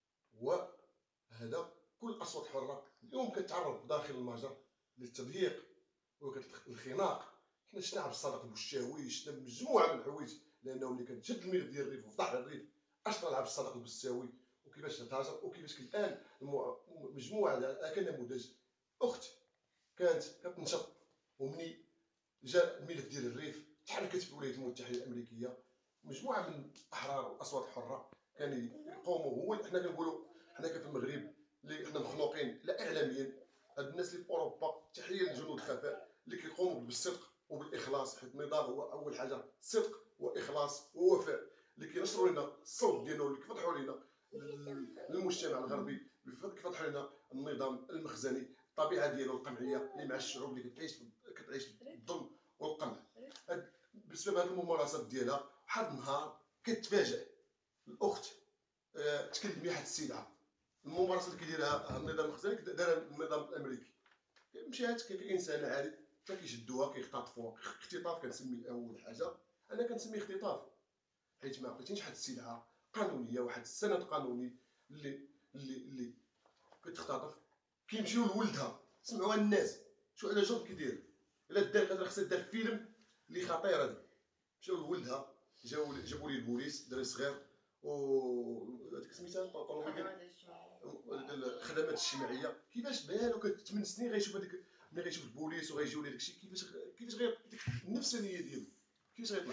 وهذا كل اصوات حره اليوم كتعرض داخل المجر للتضييق والخناق. حنا شفنا عبد الصادق البشاوي، شفنا مجموعه من الحوايج، لانه ملي كتشد الملف ديال الريف وفضح الريف اشتغل عبد الصادق البساوي وكيفاش تهاجر، وكيفاش الان مجموعه كنموذج اخت كانت كتنشط، ومني جاء الملف ديال الريف تحركت في الولايات المتحده الامريكيه. مجموعه من الاحرار والاصوات الحره كانوا يقوموا. حنا كنقولوا حنا في المغرب اللي حنا مخلوقين لا اعلاميا، هاد الناس اللي في اوروبا تحيه لجنود الخفاء اللي كيقوموا بالصدق وبالاخلاص، حيت النضال هو اول حاجه صدق واخلاص ووفاء، اللي كينشروا لنا الصوت ديالنا، اللي كيفتحوا لنا المجتمع الغربي، كيفتحوا لنا النظام المخزني، الطبيعه ديالو القمعيه اللي مع الشعوب اللي كتعيش بالظلم والقمع. بسبب هذه الممارسات ديالها واحد النهار كتفاجئ الاخت تكلم واحد السلعه، الممارسه اللي كيديرها النظام المخزني دارها النظام الامريكي. مشات كانسانه عادي كيشدوها كيختطفوها. اختطاف كنسمي اول حاجه، انا كنسميه اختطاف حيت ما عطيتيش واحد السلعه قانونيه، واحد السند قانوني اللي كتختطف. كيمشيو لولدها، سمعوها الناس شو على جوب كيدير. الا دار خاصها دار فيلم اللي خطير. هذا مشاو لولدها، جابوا لي البوليس دري صغير و هذيك سميتها طوموبيل الخدمات الاجتماعيه. كيفاش بانوا 8 سنين غيشوف هذيك، ملي غيشوف البوليس وغيجيو ليه داكشي، كيفاش غير ديك النفسانيه ديالو كيفاش غيطلع.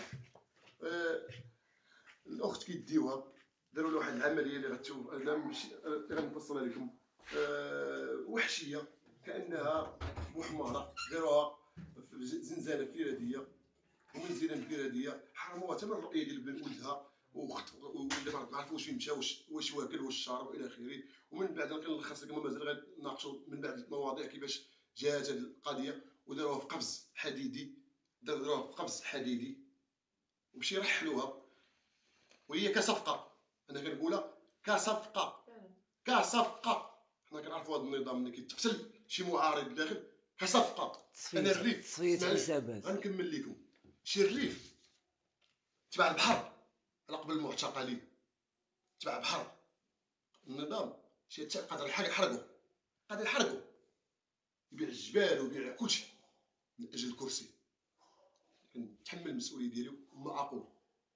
الاخت كيديوها، داروا له واحد العمليه اللي غتشوف انا ماشي اللي غنفصلها لكم، وحشيه كانها محمره، داروها في زنزانه فيراديه، ومن زنزانه فيراديه حرموها حتى من الرؤيه ديال ولدها، ولا ما عرفوش فين مشى، واش واكل واش شارب الى اخره. ومن بعد كنلخص لكم، مازال غنناقشوا من بعد المواضيع كيفاش جاءت هذه القضيه، وداروها في قفز حديدي، داروها في قفز حديدي ومشي رحلوها، وهي كصفقه. انا كنقولها كصفقه، كصفقه. حنا كنعرفوا هذا النظام ملي كيتقتل شي معارض داخل كصفقه. انا الريف تصفية حسابات. غنكمل لكم. شي الريف تبع البحر على قبل المعتقلين، تبع البحر النظام شي قادر يحرقوا، قادر يحرقوا، يبيع الجبال ويبيع كلشي من اجل الكرسي. كنتحمل المسؤوليه ديالي وما اقول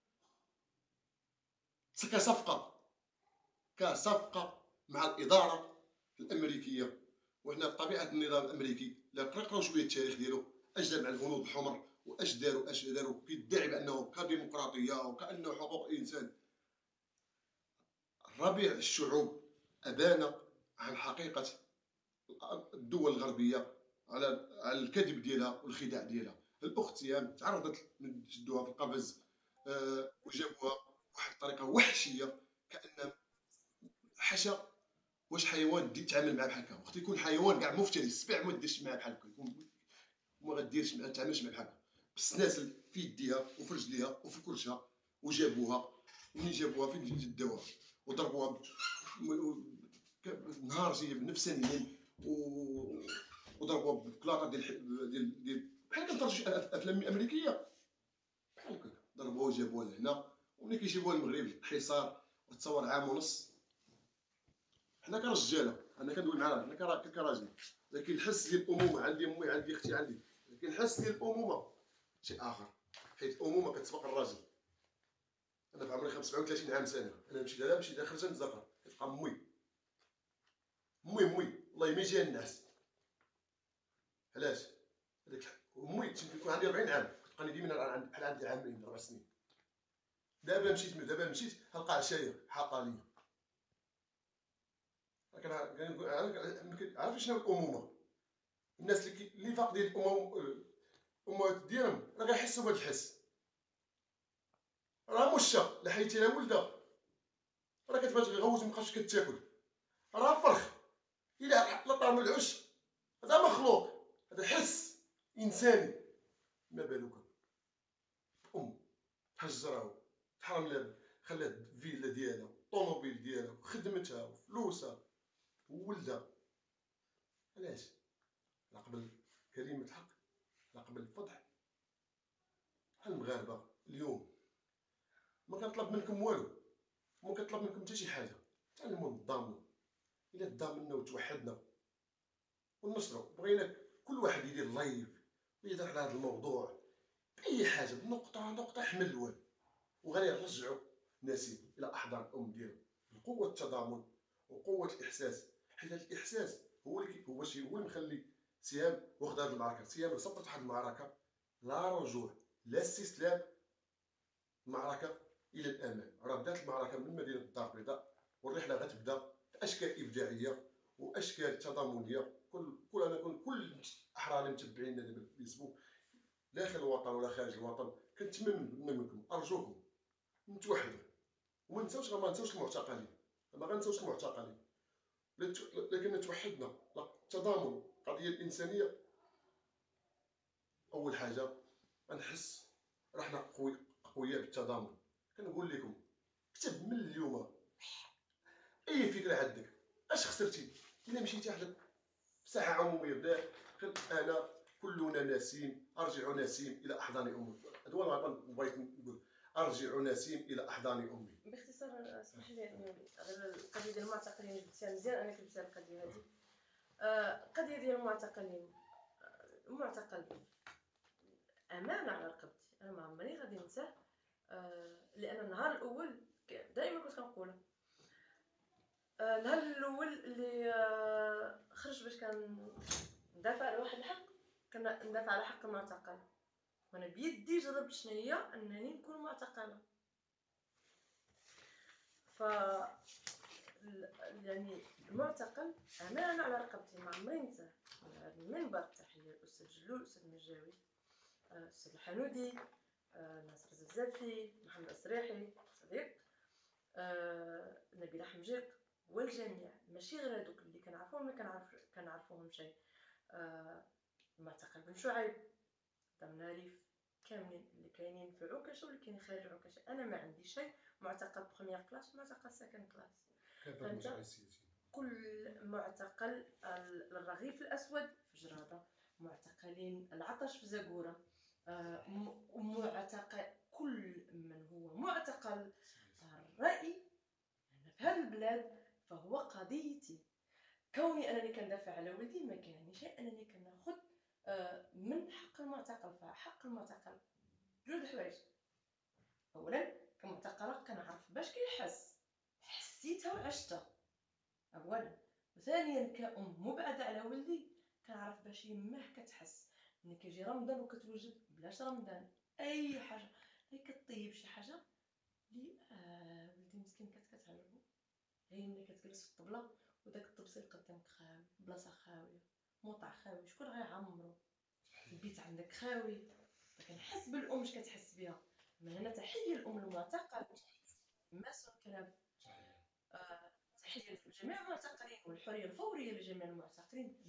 كصفقه، كصفقه مع الاداره الامريكيه. وحنا بطبيعه النظام الامريكي لا قراو شويه التاريخ ديالو، اش دار مع الهنود الحمر، واش داروا كيدعي بانه كديمقراطيه وكانه حقوق الانسان. ربيع الشعوب ابان عن حقيقه الدول الغربيه على الكذب ديالها والخداع ديالها. الاخت سهام تعرضت من شدوها في القفز، وجابوها بواحد الطريقه وحشيه، كان حاشا واش حيوان تتعامل معاه بحال هكا. وقت يكون حيوان كاع مفترس، السبع ما ديرش معاه بحال هكا، وما غديرش معاه، تعاملش معاه بحال هكا. بالسناسل في يديها وفي رجليها وفي كرشها، وجابوها. ومنين جابوها فين جداوها وضربوها نهار جايه نفسانيا، وضربوها بكلاطه ديال بحال كنتفرجوا افلام امريكيه بحال هكا. ضربوها وجابوها لهنا، وملي كيجيبوها المغرب حصار وتصور عام ونص. حنا كرجاله، انا كندوي معاها، انا كراجل، لكن الحس ديال الامومه عندي، امي عندي، اختي عندي، لكن الحس ديال الامومه شيء اخر، حيت الامومه كتسبق الراجل. انا في عمري 37 عام سنه، انا نمشي داخل تنتزقر كتبقى امي والله ما يجيها الناس. علاش؟ هذاك امي تكون عندي 40 عام، كتبقاني ديما بحال عندي عامين 4 سنين. دابا مشيت غنلقى عشايه حاطه ليا. عارف شنو الامومه؟ الناس اللي فاقدين الامهات ديالهم راه غيحسوا بهذا الحس. راه مشا لحيتي لها ولدها راه كتبات غيغوت مابقاش كتاكل، راه فرخ الا طعم العش، هذا مخلوق، هذا حس انساني. ما بالك تهجرها، تحرم لها، خلات فيلا ديالها، طوموبيل ديالها، وخدمتها وفلوسها وولدها. علاش؟ على قبل كلمة حق، على قبل الفضح. بحال المغاربة اليوم ما كنطلب منكم والو، ما كنطلب منكم حتى شي حاجة، تعلموا نضامنوا. إلا تضامنا وتوحدنا ونشروا، بغينا كل واحد يدير لايف ويهضر على هذا الموضوع بأي حاجة، بنقطة حمل الوال، وغادي نرجعوا نسيم إلى أحضان الأم ديالو بقوة التضامن وقوة الإحساس. حيت هذا الإحساس هو اللي مخلي سهام واخد هذه المعركة. سهام صبرت واحد المعركة لا رجوع لا استسلام، معركة إلى الأمام. راه بدات المعركة من مدينة الدار البيضاء، والرحلة غتبدا في أشكال إبداعية وأشكال تضامنية. كل أحرار المتبعين دابا في الفيسبوك داخل الوطن ولا خارج الوطن، كنتمنى منكم أرجوكم نتوحدوا وما نساوش المعتقلين. ما غنساوش المعتقلين، لكن توحدنا. التضامن، القضية الإنسانية أول حاجة. غنحس رحنا قوية بالتضامن. كنقول لكم كتب من اليوم أي فكرة عندك، اش خسرتي إلا مشيتي واحد ساحة عمومية داخل أنا كلنا نسيم، أرجع نسيم إلى أحضان أمي. هذا هو الوطن بغيت نقول، أرجع نسيم إلى أحضان أمي. باختصار اسمح لي غير القضيه ديال المعتقلين جبتها مزيان، انا كتبتها القضيه هذه. القضيه ديال المعتقلين، المعتقل امانه على رقبتي، انا ما عمري غادي ننساه. لان النهار الاول دائما كنت كنقولها. النهار الاول اللي خرج باش ندافع على واحد الحق، كندافع على حق المعتقل، وانا بيدي جربت شناهي انني نكون معتقله. ف يعني المعتقل امانه على رقبتي، ما عمري ننساه. على المنبر، تحيه الاستاذ جلول، الاستاذ مجاوي، الاستاذ الحنودي، ناصر الزلزافي، محمد الصريحي صديق، نبيل حمجيق، والجميع، ماشي غير هذوك اللي كنعرفوهم ما كنعرفوهم شيء. المعتقل بن شعيب، دمناريف، كاملين اللي كاينين في عكاشة واللي كاينين خارج عكاشة. انا ما عندي شيء معتقل بروميير كلاس، معتقل سكند كلاس. كل معتقل الرغيف الاسود في جرادة، معتقلين العطش في زقورة، معتقل كل من هو معتقل الرأي في هذه البلاد فهو قضيتي. كوني انني كندافع على ولدي ما كاين شيء انني كناخذ من حق المعتقل. فحق المعتقل جوج حوايج: اولا كمعتقله كنعرف باش كيحس، حسيتها وعشتها اولا. وثانيا كأم مبعده على ولدي كنعرف باش يماه كتحس. ملي كيجي رمضان وكتوجد بلاش رمضان اي حاجه اللي كطيب شي حاجه اللي ولدي مسكين كتعجبو، هي ملي كتجلس في الطبله وداك الطبسيل قدامك خاوي، بلاصه خاويه، موطع خاوي، شكون غيعمرو؟ البيت عندك خاوي. كنحس بالام اش كتحس بها. من هنا تحيه الام المعتقل، ما سوى الكلام. تحيه لجميع المعتقلين والحريه الفوريه لجميع المعتقلين،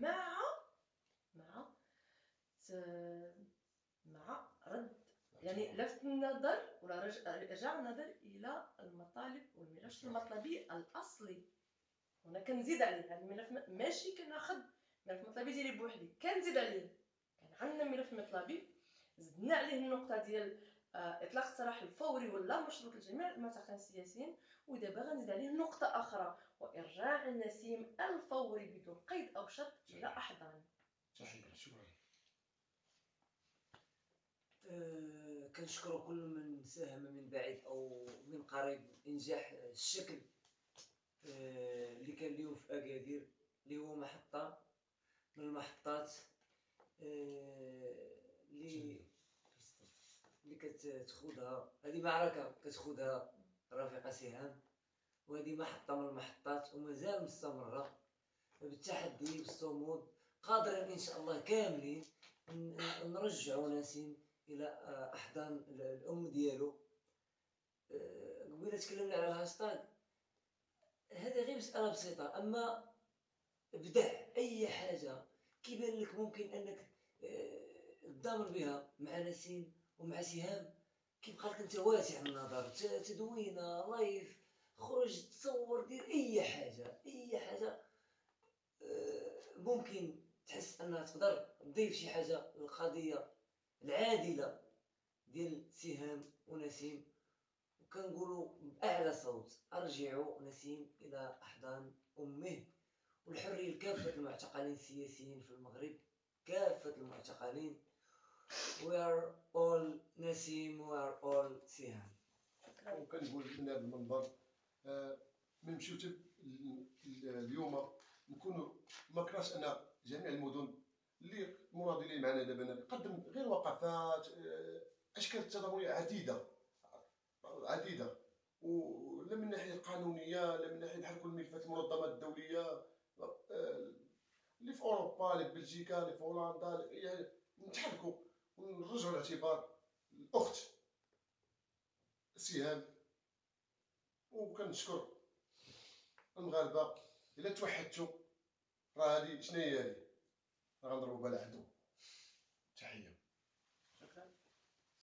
مع رد يعني لفت النظر ولا رجع النظر الى المطالب والملف المطلبي الاصلي. وانا كنزيد عليه هذا الملف، ماشي كناخذ ملف مطلبي ديالي بوحدي، كنزيد عليه. كان عندنا ملف مطلبي زدنا عليه النقطه ديال اطلاق السراح الفوري ولا مشروط لجميع المعتقلين السياسيين، ودابا غنزيد عليه نقطه اخرى: وارجاع النسيم الفوري بدون قيد او شرط الى احضان. شكرا. كنشكر كل من ساهم من بعيد او من قريب انجاح الشكل اللي كان اليوم في اكادير، اللي هو محطه من المحطات اللي كتخوضها هذه معركه كتخوضها رفيقه سهام، وهذه محطه من المحطات ومازال مستمره بالتحدي والصمود، قادرين ان شاء الله كاملين نرجعوا نسيم الى احضان الام ديالو. قبيله تكلمنا على الهاشتاغ، هذه غير مساله بسيطه، اما ابدع اي حاجه كيبان لك ممكن انك تضامن بها مع نسيم ومع سهام، كيبقى لك انت واسع النظر، تدوينه لايف، خرج تصور، دير اي حاجه ممكن تحس انها تقدر تضيف شي حاجه للقضيه العادله ديال سهام ونسيم. وكنقولوا باعلى صوت: ارجعوا نسيم الى احضان امه. والحريه لكافه المعتقلين السياسيين في المغرب، كافه المعتقلين. we are all نسيم we are all سهام. وكنقول من هذا المنبر نمشيو اليوم نكونوا ما كرهش ان جميع المدن اللي مناضلين معنا دابا نقدم غير وقفات اشكال تضامنيه عديده، ولا من الناحيه القانونيه لا من ناحيه بحال كل ملفات المنظمات الدوليه اللي في اوروبا، اللي في بلجيكا، اللي في هولندا، يعني نتحركوا ونرجعوا الاعتبار الاخت سهام. وكنشكر المغاربه الا توحدتوا، راه هذه شنو هي؟ هذه غنضربوا بها العدو.